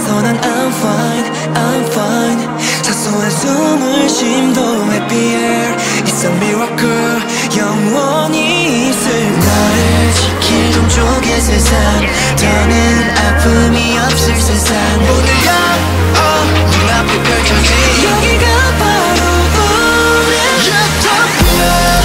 너라서 난 I'm fine, I'm fine. 사소한 숨을 쉼도 happier. It's a miracle. 영원히 있을 너를 지킬 종족의 세상. 더는 아픔이 없을 세상. 모두가 눈앞에 펼쳐진 여기가 바로 우리의 유토피아.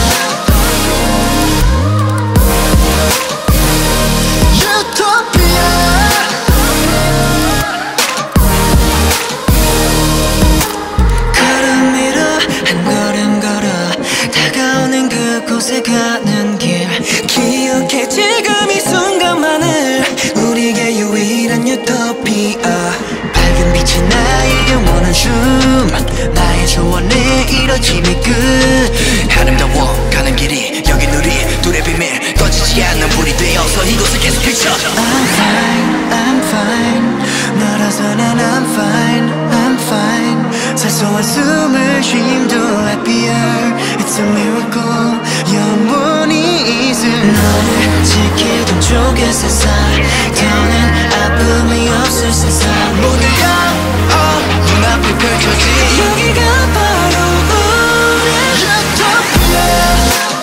가는 길 기억해 지금 이 순간만을 우리에게 유일한 유토피아. 밝은 빛이 나의 영원한 춤 나의 조언에 이뤄짐의 끝. 아름다워 가는 길이 여긴 우리 둘의 비밀 꺼지지 않는 불이 되어서 이곳을 계속 비춰. I'm fine, I'm fine. 너라서 난 I'm fine, I'm fine. 사소한 숨을 쉼도 happier. It's a miracle. 영원히 있을 너를 지킬 동쪽의 세상. 더는 아픔이 없을 세상. 모두가 눈앞에 펼쳐진 여기가 바로 우리의 유토피아.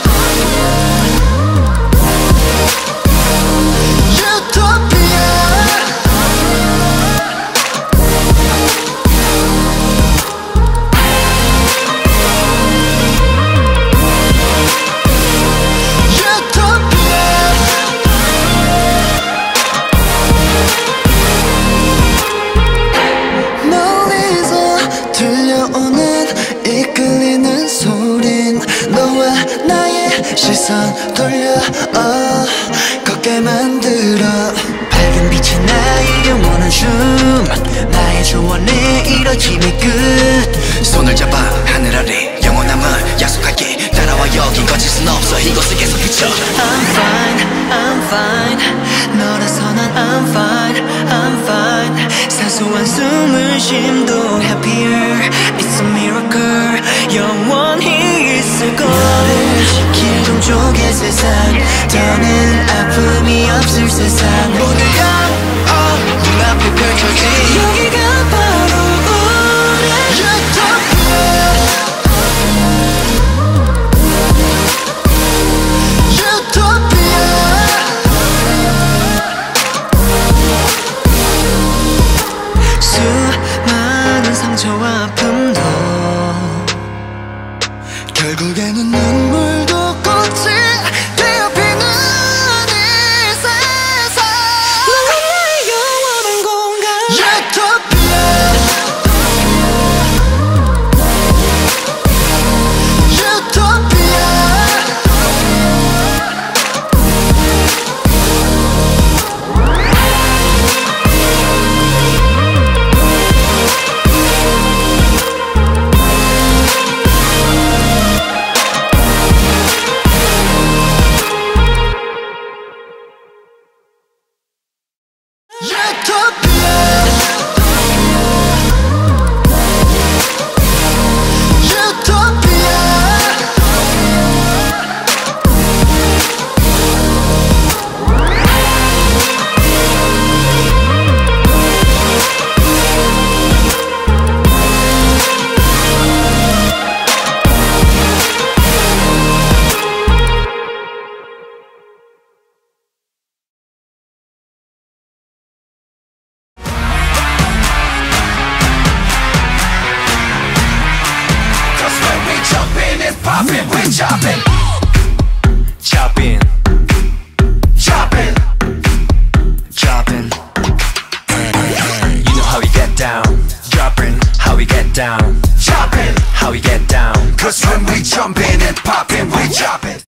이끌리는 소린 너와 나의 시선 돌려 걷게 만들어. 밝은 빛이 나의 영원한 춤 나의 조언에 이뤄짐의 끝. 손을 잡아 하늘 아래 영원함을 약속할게. 따라와 여긴 거칠 순 없어 이곳을 계속 비춰. I'm fine, I'm fine. 너라서 난 I'm fine, I'm fine. 사소한 숨을 쉼도 happier. It's a miracle. 영원히 있을 걸. 너를 지킬 종족의 세상. 더는 아픔이 없을 세상. 모두가 눈앞에 펼쳐진 여기가 바로 우리의 유토피아. 수많은 상처와 아픔도 결국에는 눈물도 꽃이 되어피는 이 세상. 너가 나의 영원한 공간 유토피아. We chopping, chopping, chopping, chopping. You know how we get down, dropping. How we get down, chopping. How we get down. 'Cause when we jumpin' and poppin', we chopping.